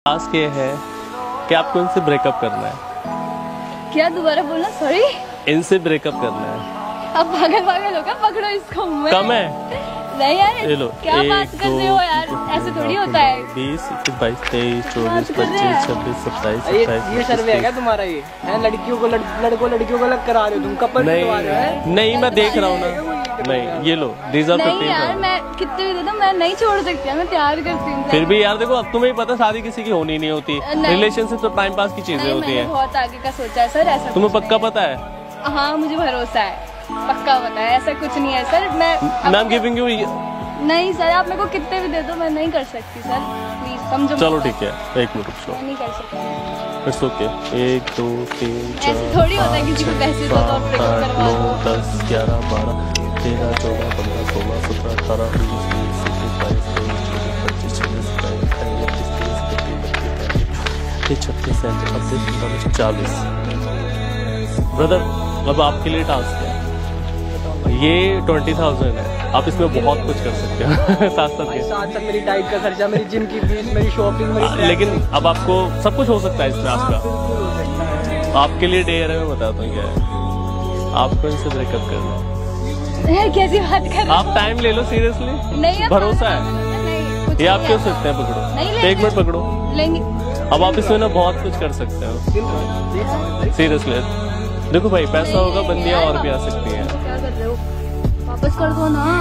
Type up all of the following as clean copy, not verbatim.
Task ये है कि आपको इनसे ब्रेकअप करना है। क्या दोबारा बोलना? सॉरी। इनसे ब्रेकअप करना है। अब पागल हो क्या? पकड़ो इसको। कम है नहीं यार, ये लो। क्या बात कर रहे हो यार, ऐसे थोड़ी होता है। 20, 21, 22, 23, 24, 25, 26, 27, 28। ये सर्वे है क्या तुम्हारा? ये है लड़कियों को लड़कियों को अलग करा रहे हो तुम? कपल नहीं मैं देख रहा हूँ ना। नहीं ये लो, these are 15। नहीं यार, मैं कितने भी दे दूं, मैं नहीं छोड़ सकती, मैं प्यार करती हूँ। फिर भी यार देखो, अब तुम्हें पता शादी किसी की होनी नहीं होती। रिलेशनशिप तो टाइम पास की चीजें होती है। बहुत आगे का सोचा है सर, ऐसा तुम्हें पक्का पता है? हाँ मुझे भरोसा है, पक्का पता है, ऐसा कुछ नहीं है सर। मैं गिविंग यू। नहीं सर, आप मेरे को कितने भी दे दो, मैं नहीं कर सकती सर, प्लीज समझो। चलो ठीक है, एक मिनट रुक जाओ। नहीं कर सकती। It's okay. 1 2 3 4 ऐसे थोड़ी होता है किसी को पैसे दो तो ब्रेकअप करवा दो। 10 11 12 13 14 15 16 17 18 19 20 21 22 23 24 25 26 27 28 29 30 31 32 33 34 35 40। ब्रदर अब आपके लिए टास्क है, ये 20,000 है, आप इसमें बहुत कुछ कर सकते हो। साथ मेरी डाइट का खर्चा, मेरी जिम की फीस, मेरी शॉपिंग, लेकिन अब आपको सब कुछ हो सकता है इसमें आपका। आपके लिए डेयर है, मैं बताता हूँ क्या है। आपको इनसे ब्रेकअप करना है। यार कैसी बात कर रहे हो? आप टाइम ले लो, सीरियसली नहीं, भरोसा है नहीं, ये आप क्यों सकते हैं? पकड़ो, एक मिनट पकड़ो। लेंगे अब आप इसमें ना बहुत कुछ कर सकते हो सीरियसली। देखो भाई, पैसा होगा, बंदियां और भी आ सकती हैं। क्या कर रहे हो? वापस कर दो ना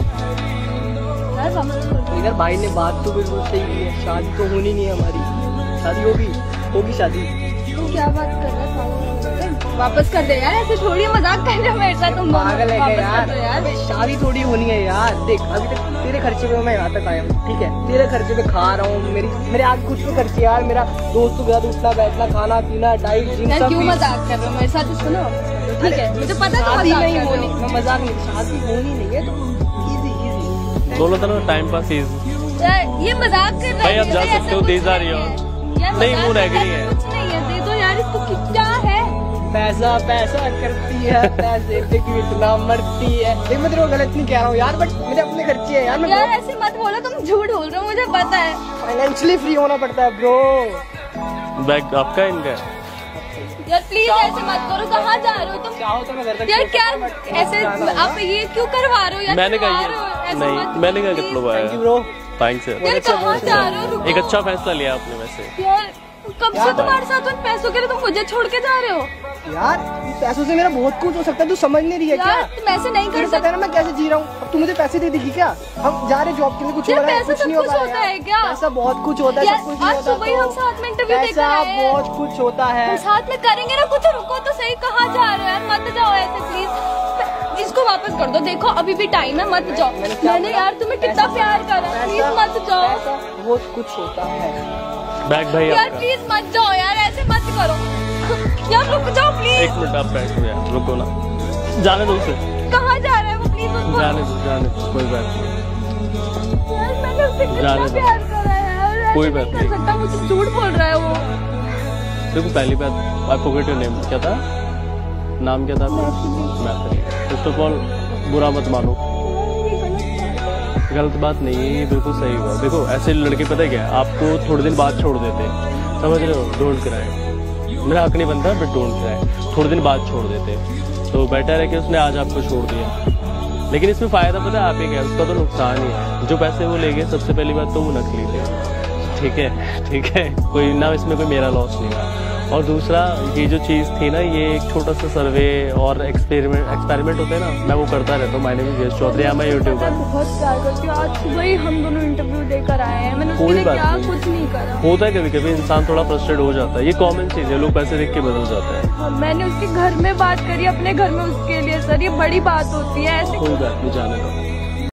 यार, वापस कर दो। इधर भाई ने बात तो बिल्कुल सही की है, शादी तो होनी नहीं है हमारी, शादी होगी शादी। तुम क्या बात कर रहे हो? वापस कर दे यार, ऐसे थोड़ी मजाक कर रहे हो मेरे साथ तुम। पागल है क्या यार? शादी थोड़ी होनी है यार। देख अभी तक तेरे खर्चे पे मैं यहाँ तक आया हूँ, ठीक है, तेरे खर्चे पे खा रहा हूँ, मेरे आगे कुछ तो खर्चे यार, मेरा दोस्तों के साथ उठना बैठना, खाना पीना, डाइट, जिम, सब। क्यों मजाक कर रहे हो मेरे साथ? सुनो ठीक है, मुझे पता है शादी नहीं होनी, मैं मजाक नहीं, शादी होनी नहीं है तो इजी बोलो तो ना, टाइम पास इजी। ये मजाक कर रहा है भाई, आप जा सकते हो, दे जा रही हो। नहीं वो रह गई है, कुछ नहीं है, दे दो यार इसको। क्या है? पैसा करती है, पैसे पे क्यों इतना मरती है? देख मैं तेरे को गलत नहीं कह रहा हूँ यार, बट मेरे अपने खर्चे है यार। यार ऐसे मत बोलो, तुम झूठ बोल रहे हो, मुझे पता है। फाइनेंशियली फ्री होना पड़ता है ब्रो। बैग आपका इनका? यार प्लीज ऐसे मत करो, कहाँ जा रहे हो तुम? चाहो तो मैं घर तक यार क्या ऐसे आप ये क्यों करवा रहे हो यार? मैंने कहा नहीं, मैंने कहा कितना लगवाया? थैंक्स यार, कहाँ जा रहे हो? एक अच्छा फैसला लिया आपने वैसे। यार कब से तुम्हारे साथ उन पैसों के लिए तुम मुझे छोड़ के जा रहे हो? यार पैसों से मेरा बहुत कुछ हो सकता है, तू समझ नहीं रही है क्या? तुम ऐसे नहीं कर सकते। ना मैं कैसे जी रहा हूँ, अब तू मुझे पैसे दे देगी क्या? हम जा रहे जॉब के लिए, कुछ हो रहा है, कुछ नहीं होता है क्या? ऐसा बहुत कुछ होता है, सब कुछ नहीं होता। सुबह हम साथ में इंटरव्यू देकर आए हैं, बहुत कुछ होता है, साथ में करेंगे ना कुछ। रुको तो सही, कहाँ जा रहे हो यार? मत जाओ ऐसे प्लीज, इसको वापस कर दो। देखो अभी भी टाइम है, मत जाओ। मैंने यार तुम्हें कितना प्यार करा, प्लीज मत जाओ। बहुत कुछ होता है। बैग भाई यार प्लीज मत जाओ यार, ऐसे मत करो यार, रुक जाओ प्लीज। एक मिनट आप बैठ हो यार, रुको ना, जाने दो उसे। कहाँ जा रहा है वो? प्लीज जाने दो, कोई बात नहीं यार, मैंने उससे कितना प्यार करा यार, कोई बात नहीं। कर सकता, मुझे झूठ बोल रहा है वो। देखो पहली बात, आई फॉरगॉट योर नेम, क्या था नाम? क्या था? फर्स्ट ऑफ ऑल बुरा मत मानो, गलत बात नहीं है, ये बिल्कुल सही हुआ। देखो ऐसे लड़के पता है क्या, आपको थोड़े दिन बाद छोड़ देते, समझ रहे हो? डोंट क्राई, मेरा हक नहीं बनता बट डोंट क्राई। थोड़े दिन बाद छोड़ देते तो बेटर है कि उसने आज आपको छोड़ दिया। लेकिन इसमें फायदा पता है आप ही क्या, उसका तो नुकसान ही है। जो पैसे वो ले गए, सबसे पहली बात तो वो नकली थे, ठीक है, कोई ना इसमें कोई मेरा लॉस नहीं हुआ। और दूसरा, ये जो चीज़ थी ना, ये एक छोटा सा सर्वे और एक्सपेरिमेंट होते हैं ना, मैं वो करता रहता हूँ। My name is Yash Chaudhary, मैं यूट्यूब पर बहुत प्यार करती हूँ। आज सुबह ही हम दोनों इंटरव्यू देकर आए हैं, मैंने उसके लिए क्या कुछ नहीं करा। होता है कभी कभी, इंसान थोड़ा फ्रस्ट्रेट हो जाता है, ये कॉमन चीज़ है, लोग पैसे देख के बदल जाते हैं। मैंने उसके घर में बात करी, अपने घर में उसके लिए। सर ये बड़ी बात होती है, ऐसे कोई बात नहीं, जाने दो।